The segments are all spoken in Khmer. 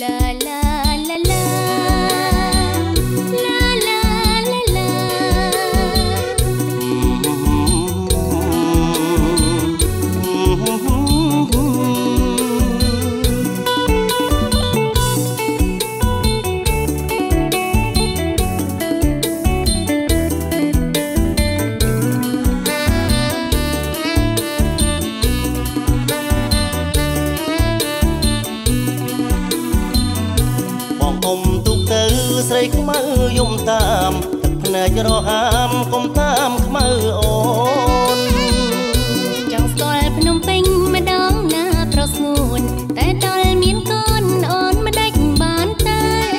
ខ្មៅយំតាមទឹកភ្នែករហាមកុំតាមខ្មៅអូនចង់ស្គាល់ភ្នំពេញម្ដងណាប្រស្ងួនតែដល់មានកូនអូនមិនដេចបានទេ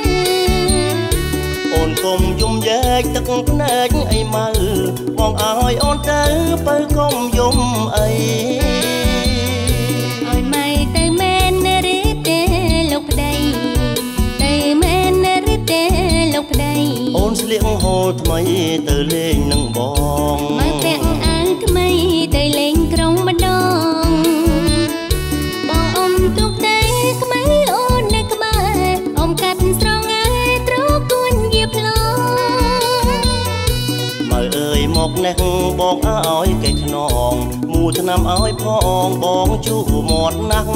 អូនកុំយំយែកទឹកភ្នែកអីម៉ៅបងឲ្យអូនទៅបើកុំយំអីឲ្យម៉ៃទៅមែនឬទេលោកប្តីទៅមែនឬទេលោកប្តីអូនស្លៀកហូលថ្មីទៅលេងនឹងបងមកពាក់អាវថ្មីទៅលេងក្រុងម្ដងបងអ៊ំទុកតែខ្មៅអូននៅក្បែរអ៊ំកាត់ស្រងឯត្រគួនយាបឡងមើលអើយមកនេះបងឲ្យគេខ្នងមូឆ្នាំឲ្យផងបងជូមាត់ណាស់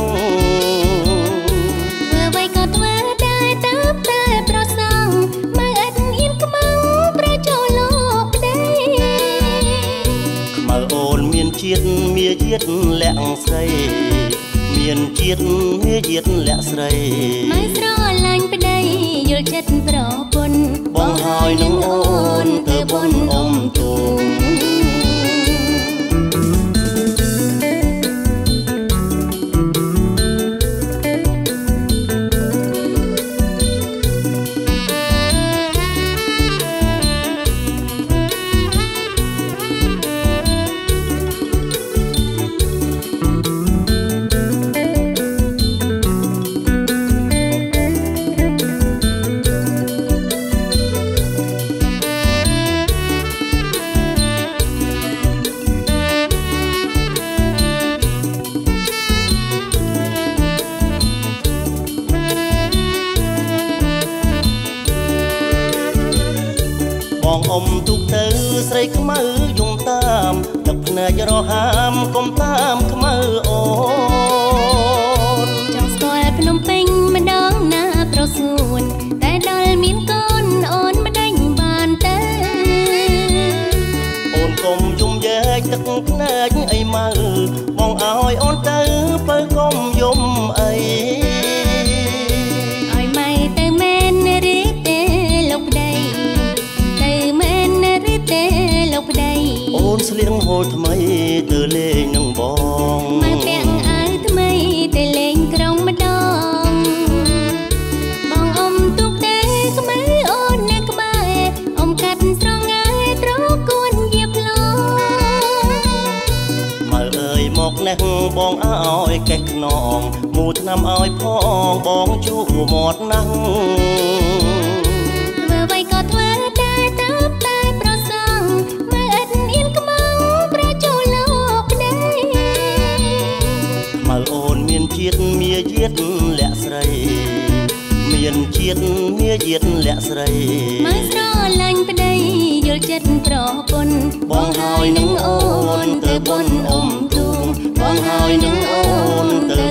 ធ្វើអ្វីក៏ធ្វើដែរទៅតែប្រសងមើលអត់ហ៊ានក្បង់ប្រចូលលោកប្តីខ្មៅអូនមានជាតិមាជាតិលាក់ស្រីមានជាតិមាជាតិលាក់ស្រីមិនស្រឡាញ់ប្តីយល់ចិត្តប្រពន្ធបងហើយនឹងអូនទៅបនអ៊ំទូបងអ៊ំទុកទៅស្រីខ្មៅយំតាមទឹកភ្នែករហាមកុំតាមខ្មៅអូនចង់ស្គាល់ភ្នំពេញម្ដងណាប្រស្ងួនតែដល់មានកូនអូនមិនដេញបានទេអូនកុំយំយែកទឹកភ្នែកអីម៉ៅបងឲ្យអូនទៅបើកុំយំអីឲ្យម៉ៃទៅមែនឬទេលោកប្តីលោកប្តីអូនស្លៀកហូលថ្មីទៅលេងនឹងបងមកពាក់អាវថ្មីទៅលេងក្រុងម្ដងបងអ៊ំទុកតែខ្មៅអូននៅក្បែរអ៊ំកាត់ស្រងឯត្រគួនយាបឡងមើលអើយមកនេះបងឲ្យកេះខ្នងមូឆ្នាំឲ្យផងបងជួមាត់ណាស់ធ្វើអ្វីក៏ធ្វើដែរទៅតែប្រសងមើលអត់ហ៊ានក្បង់ប្រចូលលោកប្តីមើលអូនមានជាតិមាជាតិលាក់ស្រីមានជាតិមាជាតិលាក់ស្រីមិនស្រឡាញ់ប្តីយល់ចិត្តប្រពន្ធបងហើយនឹងអូនទៅបនអ៊ំទូបងហើយនឹងអូនទៅ